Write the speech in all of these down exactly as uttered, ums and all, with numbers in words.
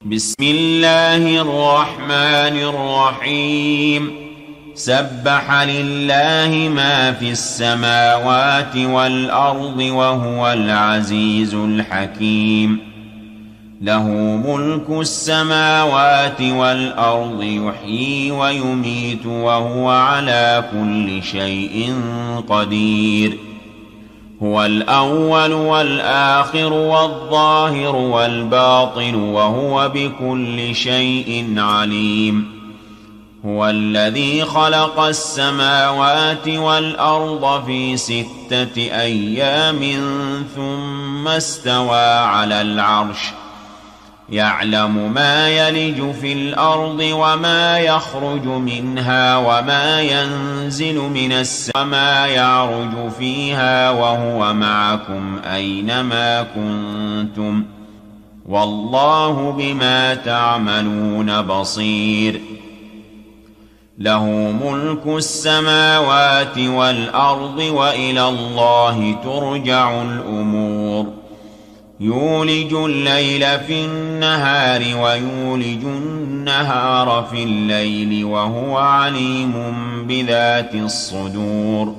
بسم الله الرحمن الرحيم سبح لله ما في السماوات والأرض وهو العزيز الحكيم له ملك السماوات والأرض يحيي ويميت وهو على كل شيء قدير هو الأول والآخر والظاهر والباطن وهو بكل شيء عليم هو الذي خلق السماوات والأرض في ستة أيام ثم استوى على العرش يعلم ما يلج في الأرض وما يخرج منها وما ينزل من السماء وما يعرج فيها وهو معكم أينما كنتم والله بما تعملون بصير له ملك السماوات والأرض وإلى الله ترجع الأمور يولج الليل في النهار ويولج النهار في الليل وهو عليم بذات الصدور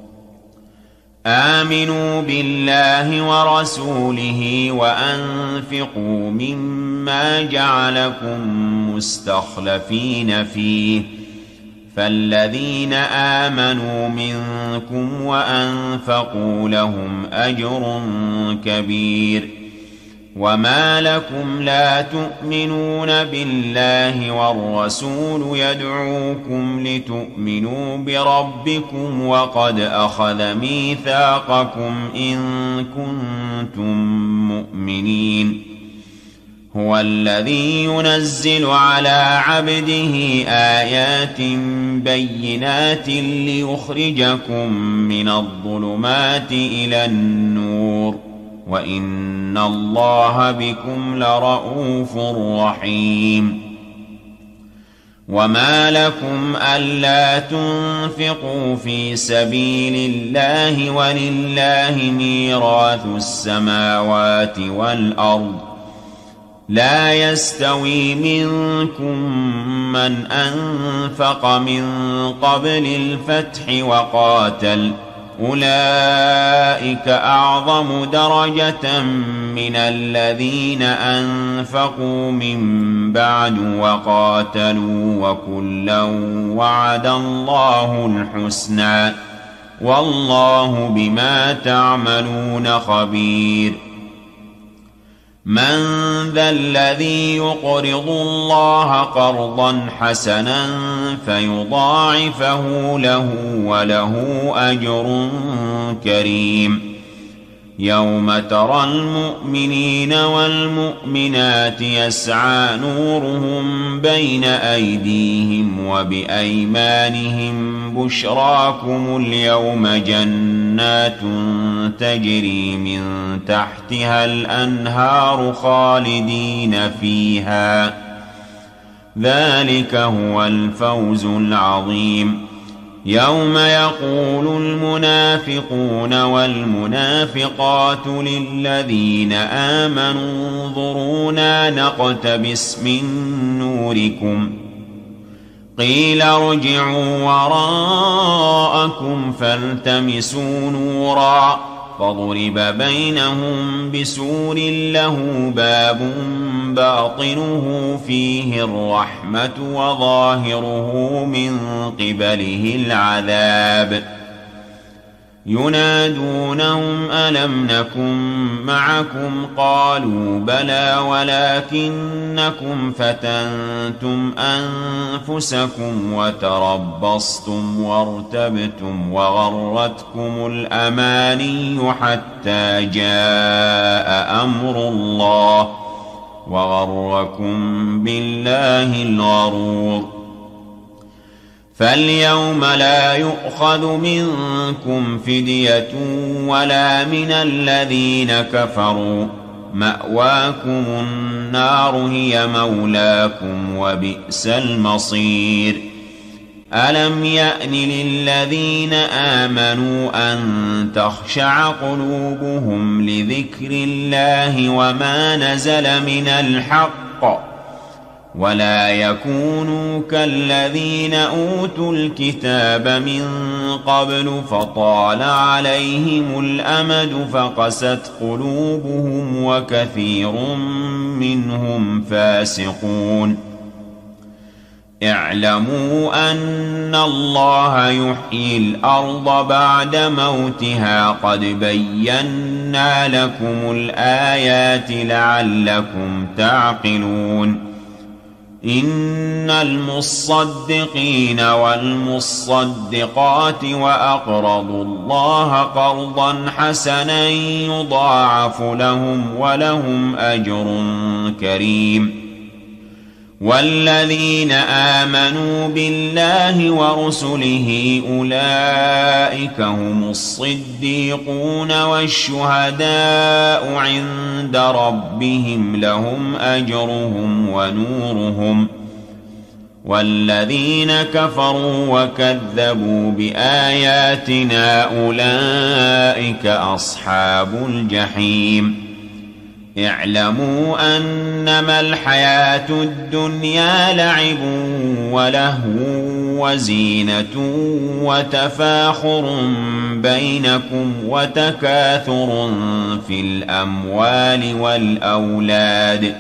آمنوا بالله ورسوله وأنفقوا مما جعلكم مستخلفين فيه فالذين آمنوا منكم وأنفقوا لهم أجر كبير وما لكم لا تؤمنون بالله والرسول يدعوكم لتؤمنوا بربكم وقد أخذ ميثاقكم إن كنتم مؤمنين هو الذي ينزل على عبده آيات بينات ليخرجكم من الظلمات إلى النور وإن الله بكم لرءوف رحيم وما لكم ألا تنفقوا في سبيل الله ولله ميراث السماوات والأرض لا يستوي منكم من أنفق من قبل الفتح وقاتل أولئك أعظم درجة من الذين أنفقوا من بعد وقاتلوا وكلا وعد الله الحسنى والله بما تعملون خبير من ذا الذي يقرض الله قرضا حسنا فيضاعفه له وله أجر كريم يوم ترى المؤمنين والمؤمنات يسعى نورهم بين أيديهم وبأيمانهم بشراكم اليوم جنات تجري من تحتها الأنهار خالدين فيها ذلك هو الفوز العظيم يوم يقول المنافقون والمنافقات للذين آمنوا انظرونا نقتبس من نوركم قيل ارجعوا وراءكم فالتمسوا نورا فضرب بينهم بسور له باب باطنه فيه الرحمة وظاهره من قبله العذاب ينادونهم ألم نكن معكم قالوا بلى ولكنكم فتنتم أنفسكم وتربصتم وارتبتم وغرتكم الأماني حتى جاء أمر الله وغركم بالله الغرور فاليوم لا يؤخذ منكم فدية ولا من الذين كفروا مأواكم النار هي مولاكم وبئس المصير ألم يأن للذين آمنوا أن تخشع قلوبهم لذكر الله وما نزل من الحق ولا يكونوا كالذين أوتوا الكتاب من قبل فطال عليهم الأمد فقست قلوبهم وكثير منهم فاسقون. اعلموا أن الله يحيي الأرض بعد موتها قد بينا لكم الآيات لعلكم تعقلون. إن المصدقين والمصدقات وأقرضوا الله قرضا حسنا يضاعف لهم ولهم أجر كريم. والذين آمنوا بالله ورسله أولئك هم الصديقون والشهداء عند ربهم لهم أجرهم ونورهم. والذين كفروا وكذبوا بآياتنا أولئك أصحاب الجحيم. اعلموا أنما الحياة الدنيا لعب ولهو وزينة وتفاخر بينكم وتكاثر في الأموال والأولاد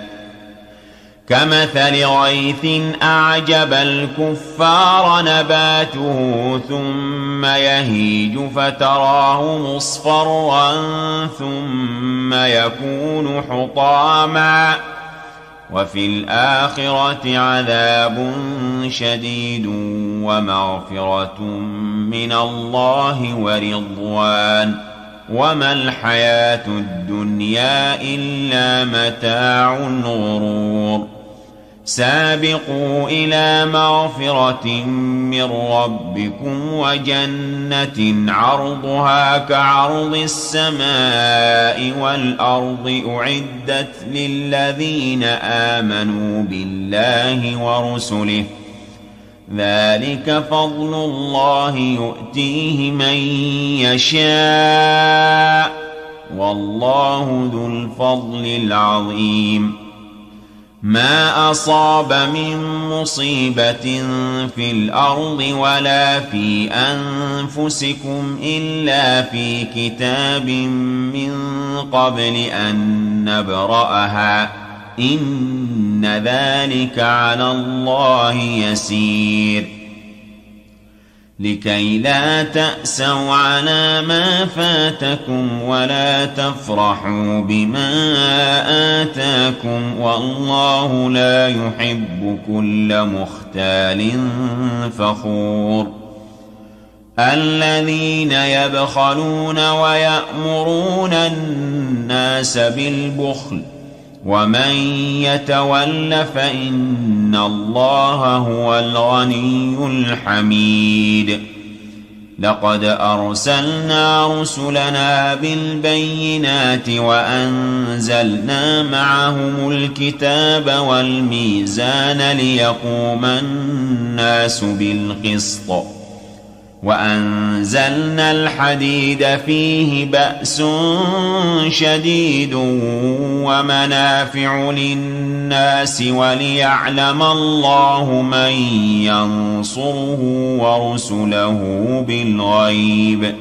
كمثل غيث أعجب الكفار نباته ثم يهيج فتراه مصفرا ثم يكون حطاما وفي الآخرة عذاب شديد ومغفرة من الله ورضوان وما الحياة الدنيا إلا متاع الغرور. سابقوا إلى مغفرة من ربكم وجنة عرضها كعرض السماء والأرض أعدت للذين آمنوا بالله ورسله ذلك فضل الله يؤتيه من يشاء والله ذو الفضل العظيم. ما أصاب من مصيبة في الأرض ولا في أنفسكم إلا في كتاب من قبل أن نبرأها إن ذلك على الله يسير. لكي لا تأسوا على ما فاتكم ولا تفرحوا بما آتاكم والله لا يحب كل مختال فخور. الذين يبخلون ويأمرون الناس بالبخل ومن يتول فإن الله هو الغني الحميد. لقد أرسلنا رسلنا بالبينات وأنزلنا معهم الكتاب والميزان ليقوم الناس بالقسط وأنزلنا الحديد فيه بأس شديد ومنافع للناس وليعلم الله من ينصره ورسله بالغيب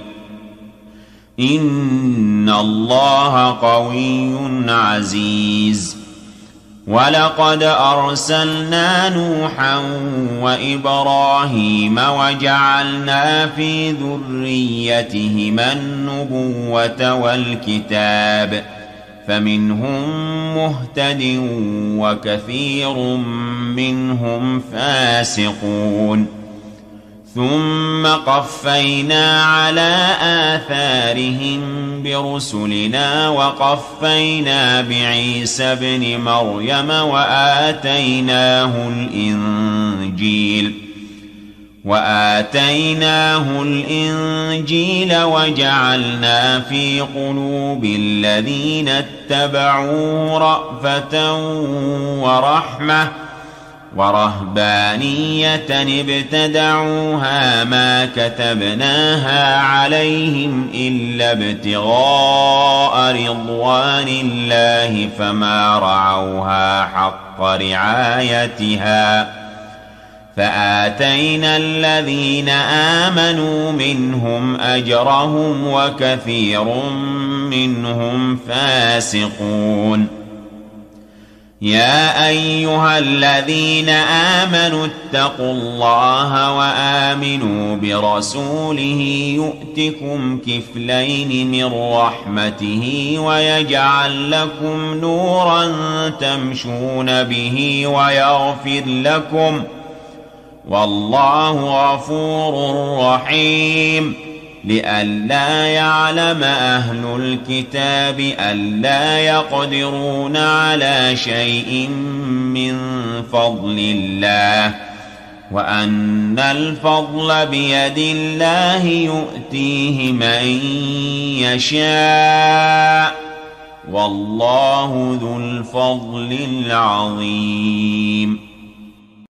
إن الله قوي عزيز. ولقد أرسلنا نوحا وإبراهيم وجعلنا في ذريتهما النبوة والكتاب فمنهم مهتد وكثير منهم فاسقون. ثم قفينا على آثارهم برسلنا وقفينا بعيسى ابن مريم وآتيناه الإنجيل وآتيناه الإنجيل وجعلنا في قلوب الذين اتبعوه رأفة ورحمة ورهبانية ابتدعوها ما كتبناها عليهم إلا ابتغاء رضوان الله فما رعوها حق رعايتها فآتينا الذين آمنوا منهم أجرهم وكثير منهم فاسقون. يا أيها الذين آمنوا اتقوا الله وآمنوا برسوله يؤتكم كفلين من رحمته ويجعل لكم نورا تمشون به ويغفر لكم والله غفور رحيم. لئلا يعلم أهل الكتاب ألا يقدرون على شيء من فضل الله وأن الفضل بيد الله يؤتيه من يشاء والله ذو الفضل العظيم.